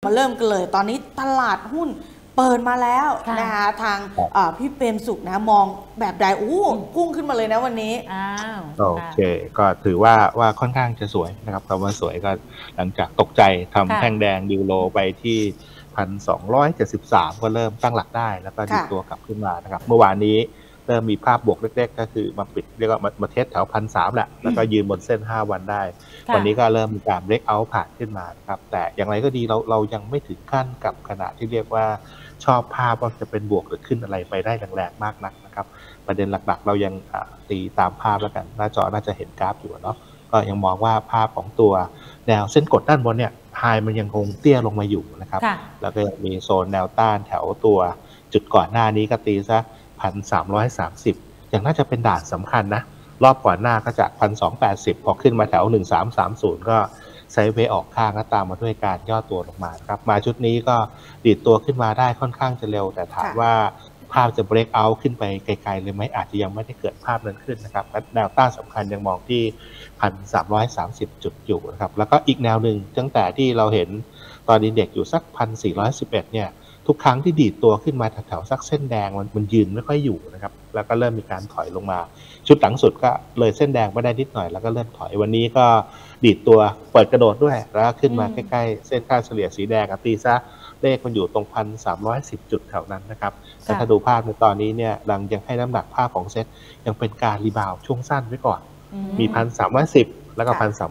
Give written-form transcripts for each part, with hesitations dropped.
มาเริ่มกันเลยตอนนี้ตลาดหุ้นเปิดมาแล้วนะคะทางพี่เปรมสุขนะมองแบบใดพุ่งขึ้นมาเลยนะวันนี้โอเคก็ถือว่าค่อนข้างจะสวยนะครับคำว่าสวยก็หลังจากตกใจทำแท่งแดงดิวโลไปที่1,273ก็เริ่มตั้งหลักได้แล้วก็ดิตัวกลับขึ้นมานะครับเมื่อวานนี้เริ่มมีภาพบวกเล็กๆก็คือมาปิดเรียกว่ามาเทสแถว1,300แหละแล้วก็ยืนบนเส้น5วันได้วันนี้ก็เริ่มมีการเบรกเอาท์ผ่านขึ้นมาครับแต่อย่างไรก็ดีเรายังไม่ถึงขั้นกับขนาดที่เรียกว่าชอบภาพว่าจะเป็นบวกหรือขึ้นอะไรไปได้แรงๆมากนักนะครับประเด็นหลักๆเรายังตีตามภาพแล้วกันหน้าจอน่าจะเห็นกราฟอยู่เนาะก็ยังมองว่าภาพของตัวแนวเส้นกดด้านบนเนี่ยไฮมันยังคงเตี้ยลงมาอยู่นะครับแล้วก็ยังมีโซนแนวต้านแถวตัวจุดก่อนหน้านี้ก็ตีซะ1,330ยังน่าจะเป็นด่านสำคัญนะรอบก่อนหน้าก็จาก1,280พอขึ้นมาแถว1330ก็ไซด์เวย์ออกข้างก็ตามมาด้วยการย่อตัวลงมาครับมาชุดนี้ก็ดีดตัวขึ้นมาได้ค่อนข้างจะเร็วแต่ถามว่าภาพจะ break out ขึ้นไปไกลๆเลยไหมอาจจะยังไม่ได้เกิดภาพนั้นขึ้นนะครับแนวต้านสำคัญยังมองที่1,330จุดอยู่นะครับแล้วก็อีกแนวหนึ่งตั้งแต่ที่เราเห็นตอนอินเด็กซ์อยู่สัก1,411เนี่ยทุกครั้งที่ดีดตัวขึ้นมาแถวๆสักเส้นแดงมันยืนไม่ค่อยอยู่นะครับแล้วก็เริ่มมีการถอยลงมาชุดหลังสุดก็เลยเส้นแดงไม่ได้นิดหน่อยแล้วก็เริ่มถอยวันนี้ก็ดีดตัวเปิดกระโดดด้วยแล้วขึ้นมาใกล้ๆเส้นค่าเฉลี่ยสีแดงตีซะเลขมันอยู่ตรง1,310จุดแถวนั้นนะครับแต่ถ้าดูภาพในตอนนี้เนี่ยยังให้น้ำหนักภาพของเซ็ตยังเป็นการรีบาวช่วงสั้นไว้ก่อนมี1,310แล้วก็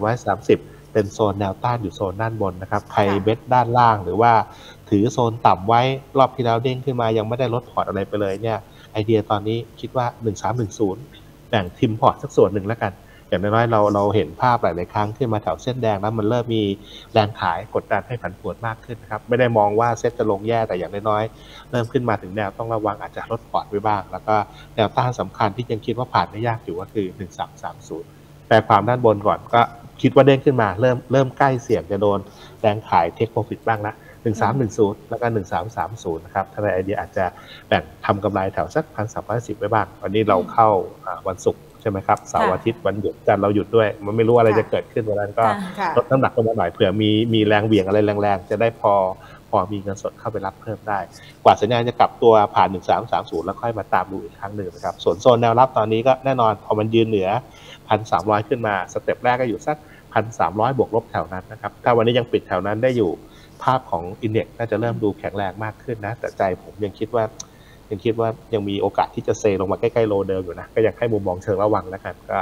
1,330เป็นโซนแนวต้านอยู่โซนด้านบนนะครับใครเบ็ดด้านล่างหรือว่าถือโซนต่ำไว้รอบที่แล้วเด้งขึ้นมายังไม่ได้ลดพอร์ตอะไรไปเลยเนี่ยไอเดียตอนนี้คิดว่า1310แบ่งทิมพอร์ตสักส่วนหนึ่งแล้วกันอย่างน้อยๆเราเห็นภาพหลายๆครั้งขึ้นมาแถวเส้นแดงแล้วมันเริ่มมีแรงขายกดดันให้ผันผวนมากขึ้นนะครับไม่ได้มองว่าเซ็ตจะลงแย่แต่อย่างน้อยๆเริ่มขึ้นมาถึงแนวต้องระวังอาจจะลดพอร์ตไว้บ้างแล้วก็แนวต้านสำคัญที่ยังคิดว่าผ่านไม่ยากอยู่ก็คือ1330แปลความด้านบนก่อนก็คิดว่าเด้งขึ้นมาเริ่มใกล้เสี่ยงจะโดนแรงขายเทคโปรฟิตบ้างละ1310แล้วก็1330นะครับถ้าในไอเดียอาจจะแบ่งทำกำไรแถวสัก1,310ไว้บ้างวันนี้เราเข้าวันศุกร์ใช่ไหมครับเสาร์อาทิตย์วันหยุดจันทร์เราหยุดด้วยมันไม่รู้อะไรจะเกิดขึ้นวันนั้นก็ลดน้ำหนักลงมาหน่อยเผื่อมีแรงเหวี่ยงอะไรแรงๆจะได้พอมีเงินสดเข้าไปรับเพิ่มได้กว่าสัญญาณจะกลับตัวผ่าน1330แล้วค่อยมาตามดูอีกครั้งหนึ่งนะครับส่วนโซนแนวรับตอนนี้ก็แน่นอนพอมันยืนเหนือ1,300ขึ้นมาสเต็ปแรกก็อยู่สัก1,300บวกลบแถวนั้นนะครับถ้าวันนี้ยังปิดแถวนั้นได้อยู่ภาพของอินเด็กซ์น่าจะเริ่มดูแข็งแรงมากขึ้นนะแต่ใจผมยังคิดว่ายังมีโอกาสที่จะเซลงมาใกล้ๆโลเดิมอยู่นะก็ยังให้มุมมองเชิงระวังแล้วกันก็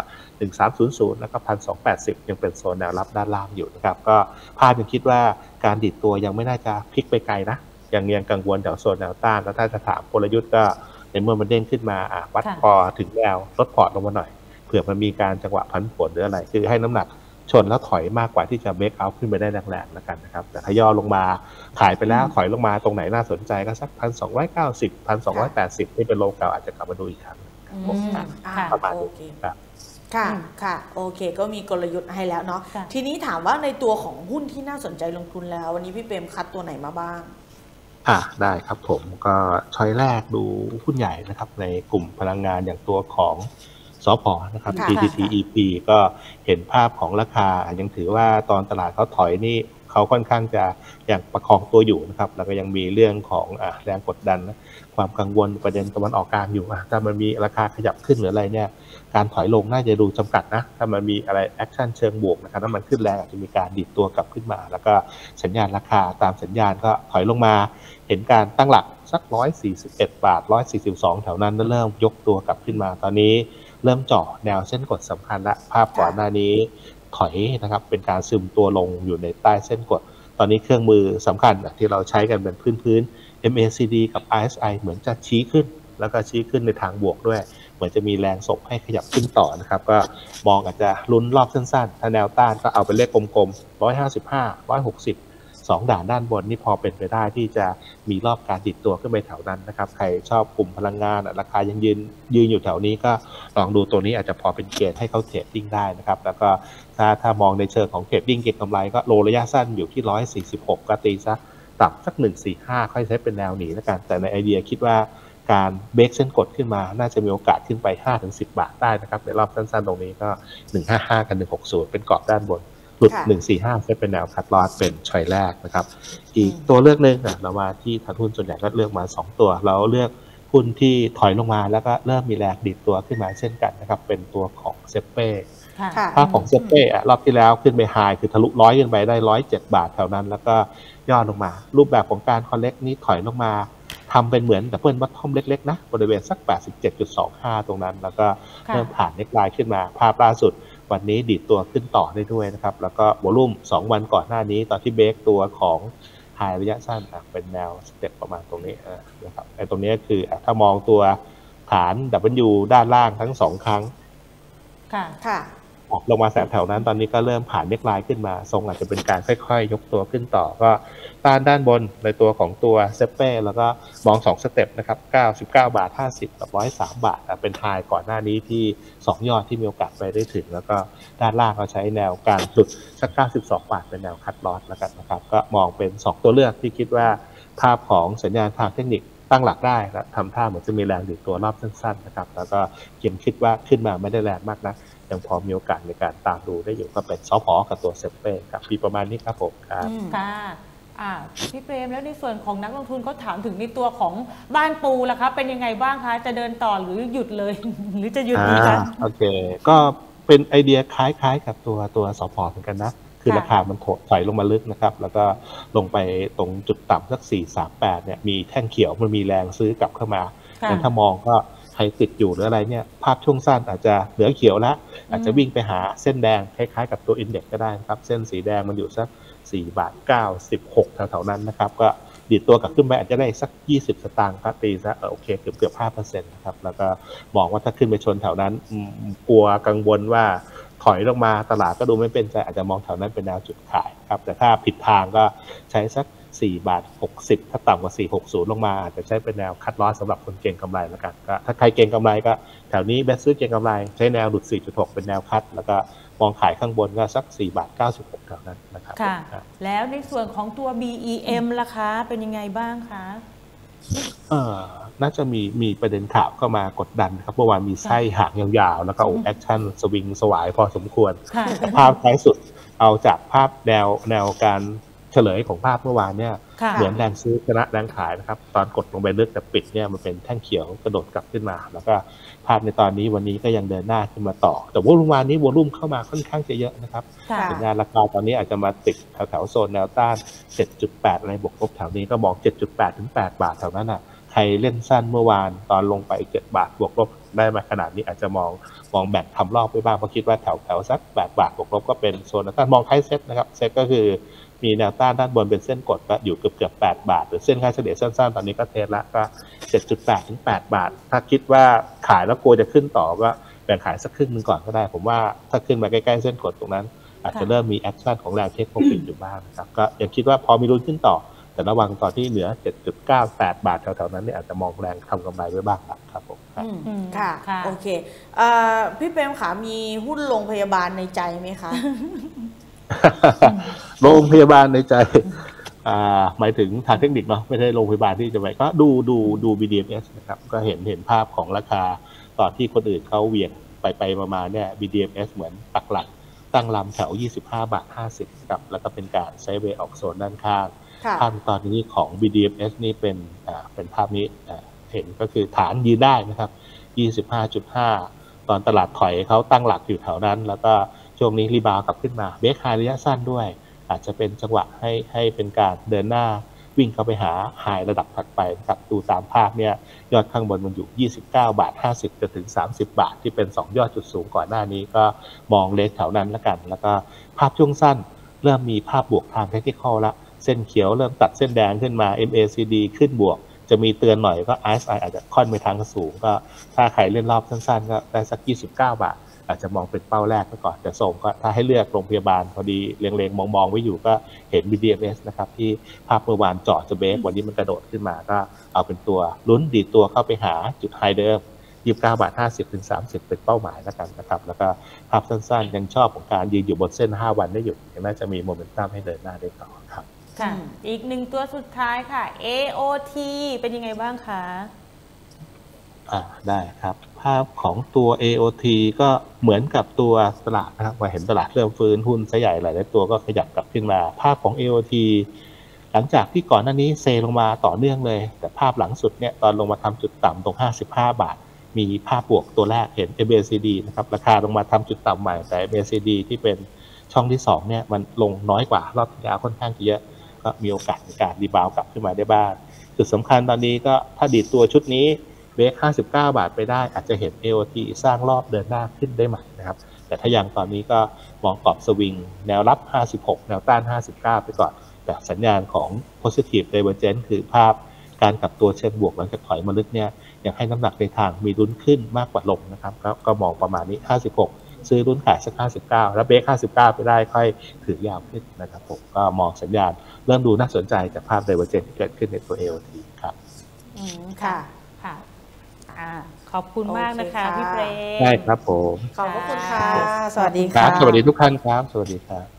1300แล้วก็1,280ยังเป็นโซนแนวรับด้านล่างอยู่นะครับก็ภาพยังคิดว่าการดิดตัวยังไม่น่าจะพลิกไปไกลนะยังกังวลแถวโซนแนวต้านแล้วถ้าจะถามกลยุทธ์ก็ในเมื่อมันเด้งขึ้นมาวัดพอถึงแนวลดพอร์ตลงมาหน่อยเผื่อมันมีการจังหวะผันผวนหรืออะไรคือให้น้ำหนักชนแล้วถอยมากกว่าที่จะเบรกเอาท์ขึ้นไปได้แรงๆแล้วกันนะครับแต่ถ้าย่อลงมาขายไปแล้วถอยลงมาตรงไหนน่าสนใจก็สัก1,290 1,280ที่เป็นโลเก่าอาจจะกลับมาดูอีกครั้งประมาณนี้ครับค่ะโอเคก็มีกลยุทธ์ให้แล้วเนาะทีนี้ถามว่าในตัวของหุ้นที่น่าสนใจลงทุนแล้ววันนี้พี่เปรมคัดตัวไหนมาบ้างได้ครับผมก็ช้อยแรกดูหุ้นใหญ่นะครับในกลุ่มพลังงานอย่างตัวของสผ.นะครับ PTTEP ก็เห็นภาพของราคายังถือว่าตอนตลาดเขาถอยนี่เขาค่อนข้างจะยังประคองตัวอยู่นะครับแล้วก็ยังมีเรื่องของแรงกดดันนะความกังวลประเด็นตะวันออกกลางอยู่ถ้ามันมีราคาขยับขึ้นหรืออะไรเนี่ยการถอยลงน่าจะดูจำกัดนะถ้ามันมีอะไรแอคชั่นเชิงบวกนะครับถ้ามันขึ้นแรงอาจจะมีการดีดตัวกลับขึ้นมาแล้วก็สัญญาณราคาตามสัญญาณก็ถอยลงมาเห็นการตั้งหลักสัก141 บาท142แถวนั้นเริ่มยกตัวกลับขึ้นมาตอนนี้เริ่มเจาะแนวเส้นกดสำคัญละภาพก่อนหน้านี้ถอยนะครับเป็นการซึมตัวลงอยู่ในใต้เส้นกดตอนนี้เครื่องมือสำคัญที่เราใช้กันเป็นพื้น MACD กับ RSI เหมือนจะชี้ขึ้นแล้วก็ชี้ขึ้นในทางบวกด้วยเหมือนจะมีแรงส่งให้ขยับขึ้นต่อนะครับก็มองอาจจะลุ้นรอบสั้นๆถ้าแนวต้านก็เอาเป็นเลขกลมๆ155 160 2ด่านด้านบนนี่พอเป็นไปได้ที่จะมีรอบการดิดตัวขึ้นไปแถวนั้นนะครับใครชอบกลุ่มพลังงานราคายังยืนอยู่แถวนี้ก็ลองดูตัวนี้อาจจะพอเป็นเกณฑ์ให้เขาเทรดดิ้งได้นะครับแล้วก็ถ้ามองในเชิงของเทรดดิ้งเก็งกำไรก็โลระยะสั้นอยู่ที่146ก็ตีซะต่ำสัก145ค่อยใช้เป็นแนวหนีแล้วกันแต่ในไอเดียคิดว่าการเบรกเส้นกดขึ้นมาน่าจะมีโอกาสขึ้นไป 5-10 บาทได้นะครับในรอบสั้นๆตรงนี้ก็155กับ160เป็นกรอบด้านบนลุดค่ะ 145เซตเป็นแนวคัดลอสเป็นชอยแรกนะครับอีกตัวเลือกหนึ่งเรามาที่ทางหุ้นส่วนใหญ่ก็เลือกมา2ตัวเราเลือกหุ้นที่ถอยลงมาแล้วก็เริ่มมีแรงดีดตัวขึ้นมาเช่นกันนะครับเป็นตัวของเซเป้ค่ะค่ะภาพของเซเป้รอบที่แล้วขึ้นไปไฮคือทะลุ100ขึ้นไปได้107 บาทแถวนั้นแล้วก็ย่อลงมารูปแบบของการคอลเลกนี้ถอยลงมาทำเป็นเหมือนดับเบิลบัตทอมเล็กๆนะบริเวณสัก 87.25 ตรงนั้นแล้วก็เริ่มผ่านเน็กไลน์ขึ้นมาภาพล่าสุดวันนี้ดีดตัวขึ้นต่อได้ด้วยนะครับแล้วก็วอลุ่ม2วันก่อนหน้านี้ตอนที่เบรกตัวของไฮระยะสั้นเป็นแนวสเต็ปประมาณตรงนี้นะครับไอ้ตรงนี้คือถ้ามองตัวฐาน W ด้านล่างทั้ง2ครั้งค่ะค่ะลงมาแถวนั้นตอนนี้ก็เริ่มผ่านเน็กไลน์ขึ้นมาทรงอาจจะเป็นการค่อยๆยกตัวขึ้นต่อก็ด้านบนในตัวของตัวเซเป้แล้วก็มอง2สเต็ปนะครับ99 บาท 50กับ103 บาทเป็นไฮก่อนหน้านี้ที่2ยอดที่มีโอกาสไปได้ถึงแล้วก็ด้านล่างเราใช้แนวการหลุดสัก92 บาทเป็นแนวคัดลอสแล้วกันนะครับก็มองเป็น2ตัวเลือกที่คิดว่าภาพของสัญญาณทางเทคนิคตั้งหลักได้และทำท่าเหมือนจะมีแรงดีดตัวรอบสั้นๆนะครับแล้วก็ยังคิดว่าขึ้นมาไม่ได้แรงมากนะยังพอมีโอกาสในการตามดูได้อยู่ก็เป็นซอพอกับตัวเซเป้ครับมีประมาณนี้ครับผมครับค่ะพี่เปรมแล้วในส่วนของนักลงทุนเขาถามถึงในตัวของบ้านปูล่ะคะเป็นยังไงบ้างคะจะเดินต่อหรือหยุดเลย หรือจะหยุดดีคะโอเคก็เป็นไอเดียคล้ายๆกับตัวสพเหมือนกันนะคือราคามันถอยลงมาลึกนะครับแล้วก็ลงไปตรงจุดต่ำสัก438เนี่ยมีแท่งเขียวมันมีแรงซื้อกลับเข้ามาแต่ถ้ามองก็ใครติดอยู่หรืออะไรเนี่ยภาพช่วงสั้นอาจจะเหลือเขียวแล้วอาจจะวิ่งไปหาเส้นแดงคล้ายๆกับตัวอินเด็กซ์ก็ได้ครับเส้นสีแดงมันอยู่สัก4 บาท 96แถวๆนั้นนะครับก็ดีดตัวกลับขึ้นไปอาจจะได้สัก20 สตางค์ครับตีซะโอเคเกือบ 5% นะครับแล้วก็มองว่าถ้าขึ้นไปชนแถวนั้นกลัวกังวลว่าถอยลงมาตลาดก็ดูไม่เป็นใจอาจจะมองแถวนั้นเป็นแนวจุดขายครับแต่ถ้าผิดทางก็ใช้สัก4 บาท 60ถ้าต่ำกว่า460ลงมาอาจจะใช้เป็นแนวคัดลอสสำหรับคนเก็งกำไรแล้วกันก็ถ้าใครเก็งกำไรก็แถวนี้แบสซื้อเก็งกำไรใช้แนวหลุด 4.6 เป็นแนวคัดแล้วก็มองขายข้างบนก็สัก4 บาท 96แถวนั้นนะครับค่ะแล้วในส่วนของตัว BEM ล่ะคะเป็นยังไงบ้างคะน่าจะมีประเด็นข่าวเข้ามากดดันครับเมื่อวานมีไส้หางยาวๆแล้วก็แอคชั่นสวิงสวายพอสมควรภาพท้ายสุดเอาจากภาพแนวการเฉลยของภาพเมื่อวานเนี่ยเหมือนแรงซื้อชนะแรงขายนะครับตอนกดลงไปลึกแต่ปิดเนี่ยมันเป็นแท่งเขียวกระโดดกลับขึ้นมาแล้วก็ภาพในตอนนี้วันนี้ก็ยังเดินหน้าขึ้นมาต่อแต่ว่าเมื่อวานนี้วอลุ่มเข้ามาค่อนข้างจะเยอะนะครับสัญญาณราคาตอนนี้อาจจะมาติดแถวโซนแนวต้าน 7.8 อะไรบวกลบแถวนี้ก็มอง 7.8 ถึง 8 บาทแถวนั้นอ่ะใครเล่นสั้นเมื่อวานตอนลงไป7 บาทบวกลบได้มาขนาดนี้อาจจะมองแบ่งทำรอบไปบ้างเพราะคิดว่าแถวสัก8 บาทบวกลบก็เป็นโซนแนวต้านมองท้ายเซ็ตนะครับเซ็ตก็คือมีแนวต้านด้านบนเป็นเส้นกดก็อยู่เกือบ8 บาทหรือเส้นค่าเฉลี่ยสั้นๆตอนนี้ก็เทสละก็ 7.8 ถึง 8 บาทถ้าคิดว่าขายแล้วกลัวจะขึ้นต่อก็แบ่งขายสักครึ่งนึงก่อนก็ได้ผมว่าถ้าขึ้นมาใกล้ๆเส้นกดตรงนั้นอาจจะเริ่มมีแอคชั่นของแรงเทคโปรฟิตอยู่บ้างนะครับก็ยังคิดว่าพอมีลุ้นขึ้นต่อแต่ระวังตอนที่เหนือ 7.98 บาทแถวๆนั้นเนี่ยอาจจะมองแรงทำกำไรไว้บ้างครับผมค่ะโอเคพี่เปรมขามีหุ้นโรงพยาบาลในใจไหมคะโรงพยาบาลในใจหมายถึงทางเทคนิคเนาะไม่ใช่โรงพยาบาลที่จะไปก็ดู BDMs นะครับก็เห็นภาพของราคาตอนที่คนอื่นเขาเหวี่ยงไปมาเนี่ย BDMs เหมือนปักหลักตั้งลำแถว25 บาท 50ครับแล้วก็เป็นการไซด์เวย์ออกโซนด้านข้างภาพตอนนี้ของ BDMs นี่เป็นภาพนี้เห็นก็คือฐานยืนได้นะครับ 25.5 ตอนตลาดถอยเขาตั้งหลักอยู่แถวนั้นแล้วก็ช่วงนี้รีบาวกลับขึ้นมาเบรกไฮระยะสั้นด้วยอาจจะเป็นจังหวะให้เป็นการเดินหน้าวิ่งเข้าไปหาไฮระดับถัดไปครับดูตามภาพเนี่ยยอดข้างบนมันอยู่29 บาท 50จนถึง30 บาทที่เป็น2ยอดจุดสูงก่อนหน้านี้ก็มองเลนแถวนั้นแล้วกันแล้วก็ภาพช่วงสั้นเริ่มมีภาพบวกทางเทคนิคอลละเส้นเขียวเริ่มตัดเส้นแดงขึ้นมา MACD ขึ้นบวกจะมีเตือนหน่อยก็ RSI อาจจะค่อนไปทางสูงก็ถ้าใครเล่นรอบสั้นๆก็ได้สัก29 บาทอาจจะมองเป็นเป้าแรกก่อนแต่ส่งก็ถ้าให้เลือกโรงพยาบาลพอดีเล็งๆมองไว้อยู่ก็เห็น BDMs นะครับที่ภาพเมื่อวานเจาะจะเบรกวันนี้มันกระโดดขึ้นมาก็เอาเป็นตัวลุ้นดีดตัวเข้าไปหาจุดไฮเดิม29 บาท 50 ถึง 30เป็นเป้าหมายแล้วกันนะครับแล้วก็ภาพสั้นๆยังชอบของการยืนอยู่บนเส้น5 วันได้อยู่ยังน่าจะมีโมเมนตัมให้เดินหน้าได้ต่อครับค่ะอีกหนึ่งตัวสุดท้ายค่ะ AOT เป็นยังไงบ้างคะได้ครับภาพของตัว AOT ก็เหมือนกับตัวตลาดนะครับว่าเห็นตลาดเริ่มฟื้นหุ้นซะใหญ่หลายๆตัวก็ขยับกลับขึ้นมาภาพของ AOT หลังจากที่ก่อนหน้านี้เซลงมาต่อเนื่องเลยแต่ภาพหลังสุดเนี่ยตอนลงมาทำจุดต่ำตรง55 บาทมีภาพบวกตัวแรกเห็น MACD นะครับราคาลงมาทำจุดต่ำใหม่แต่ MACD ที่เป็นช่องที่2เนี่ยมันลงน้อยกว่ารอบที่แล้วค่อนข้างเยอะก็มีโอกาสในการรีบาวกลับขึ้นมาได้บ้างจุดสำคัญตอนนี้ก็ถ้าดีดตัวชุดนี้เบรก59 บาทไปได้อาจจะเห็น AOT สร้างรอบเดินหน้าขึ้นได้ใหม่นะครับแต่ถ้ายังตอนนี้ก็มองกรอบสวิงแนวรับ56แนวต้าน59ไปก่อนแต่สัญญาณของ positive divergence คือภาพการกลับตัวเชิงบวกหลังจากถอยมาลึกเนี่ยยังให้น้ำหนักในทางมีลุ้นขึ้นมากกว่าลงนะครับก็มองประมาณนี้56ซื้อลุ้นขายสัก59แล้วเบรก59ไปได้ค่อยถือยาวขึ้นนะครับผมก็มองสัญญาณเริ่มดูน่าสนใจจากภาพ divergence ที่เกิดขึ้นในตัว AOT ครับค่ะค่ะขอบคุณมากนะคะโอเคค่ะพี่เปรมได้ครับผมขอบพระคุณค่ะค่ะสวัสดีครัค่ะบสวัสดีทุกท่านครับสวัสดีครับ